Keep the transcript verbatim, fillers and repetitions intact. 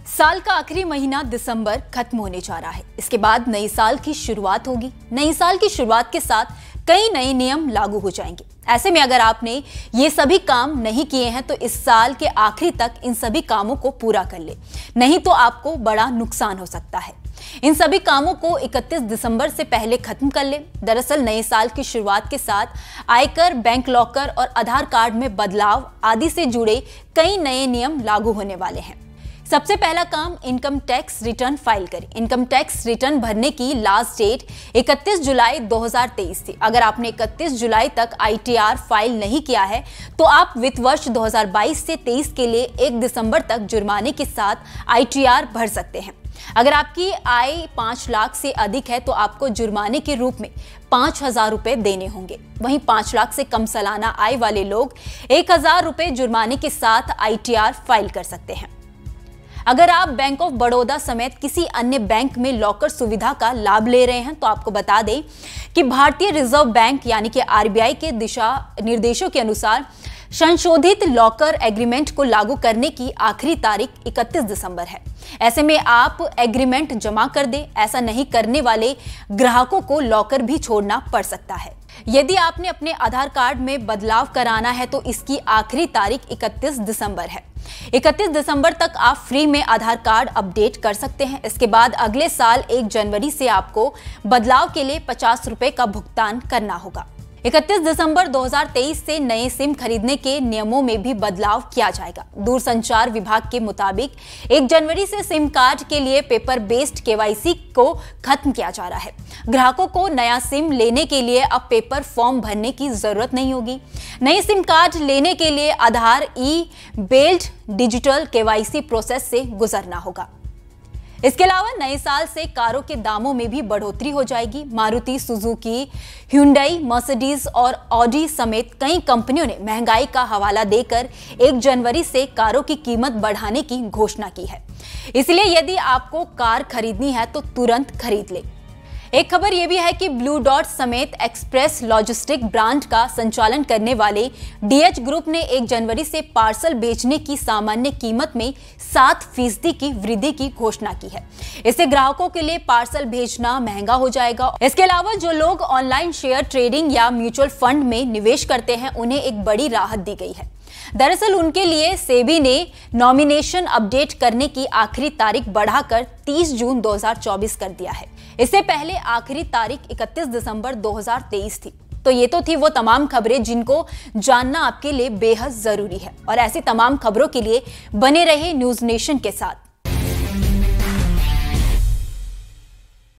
साल का आखिरी महीना दिसंबर खत्म होने जा रहा है। इसके बाद नए साल की शुरुआत होगी। नए साल की शुरुआत के साथ कई नए नियम लागू हो जाएंगे। ऐसे में अगर आपने ये सभी काम नहीं किए हैं तो इस साल के आखिरी तक इन सभी कामों को पूरा कर ले, नहीं तो आपको बड़ा नुकसान हो सकता है। इन सभी कामों को इकतीस दिसंबर से पहले खत्म कर ले। दरअसल नए साल की शुरुआत के साथ आयकर, बैंक लॉकर और आधार कार्ड में बदलाव आदि से जुड़े कई नए नियम लागू होने वाले हैं। सबसे पहला काम, इनकम टैक्स रिटर्न फाइल करें। इनकम टैक्स रिटर्न भरने की लास्ट डेट इकतीस जुलाई दो हज़ार तेईस थी। अगर आपने इकतीस जुलाई तक आई टी आर फाइल नहीं किया है तो आप वित्त वर्ष दो हज़ार बाईस से तेईस के लिए एक दिसंबर तक जुर्माने के साथ आई टी आर भर सकते हैं। अगर आपकी आय पांच लाख से अधिक है तो आपको जुर्माने के रूप में पांच हजार रुपए देने होंगे। वहीं पांच लाख से कम सालाना आय वाले लोग एक हजार रुपए जुर्माने के साथ आई टी आर फाइल कर सकते हैं। अगर आप बैंक ऑफ बड़ौदा समेत किसी अन्य बैंक में लॉकर सुविधा का लाभ ले रहे हैं तो आपको बता दें कि भारतीय रिजर्व बैंक यानी कि आर बी आई के दिशा निर्देशों के अनुसार संशोधित लॉकर एग्रीमेंट को लागू करने की आखिरी तारीख इकतीस दिसंबर है। ऐसे में आप एग्रीमेंट जमा कर दें। ऐसा नहीं करने वाले ग्राहकों को लॉकर भी छोड़ना पड़ सकता है। यदि आपने अपने आधार कार्ड में बदलाव कराना है तो इसकी आखिरी तारीख इकतीस दिसंबर है। इकतीस दिसंबर तक आप फ्री में आधार कार्ड अपडेट कर सकते हैं। इसके बाद अगले साल एक जनवरी से आपको बदलाव के लिए पचास रुपए का भुगतान करना होगा। इकतीस दिसंबर दो हज़ार तेईस से नए सिम खरीदने के नियमों में भी बदलाव किया जाएगा। दूरसंचार विभाग के मुताबिक एक जनवरी से सिम कार्ड के लिए paper based K Y C को खत्म किया जा रहा है। ग्राहकों को नया सिम लेने के लिए अब पेपर फॉर्म भरने की जरूरत नहीं होगी। नई सिम कार्ड लेने के लिए Aadhaar E based digital K Y C process से गुजरना होगा। इसके अलावा नए साल से कारों के दामों में भी बढ़ोतरी हो जाएगी। मारुति सुजुकी, ह्युंडई, मर्सिडीज और ऑडी समेत कई कंपनियों ने महंगाई का हवाला देकर एक जनवरी से कारों की कीमत बढ़ाने की घोषणा की है। इसलिए यदि आपको कार खरीदनी है तो तुरंत खरीद ले। एक खबर यह भी है कि ब्लू डॉट समेत एक्सप्रेस लॉजिस्टिक ब्रांड का संचालन करने वाले डी एच ग्रुप ने एक जनवरी से पार्सल बेचने की सामान्य कीमत में सात फीसदी की वृद्धि की घोषणा की है। इससे ग्राहकों के लिए पार्सल भेजना महंगा हो जाएगा। इसके अलावा जो लोग ऑनलाइन शेयर ट्रेडिंग या म्यूचुअल फंड में निवेश करते हैं उन्हें एक बड़ी राहत दी गई है। दरअसल उनके लिए सेबी ने नॉमिनेशन अपडेट करने की आखिरी तारीख बढ़ाकर तीस जून दो हज़ार चौबीस कर दिया है। इससे पहले आखिरी तारीख इकतीस दिसंबर दो हज़ार तेईस थी। तो ये तो थी वो तमाम खबरें जिनको जानना आपके लिए बेहद जरूरी है और ऐसी तमाम खबरों के लिए बने रहे न्यूज़ नेशन के साथ।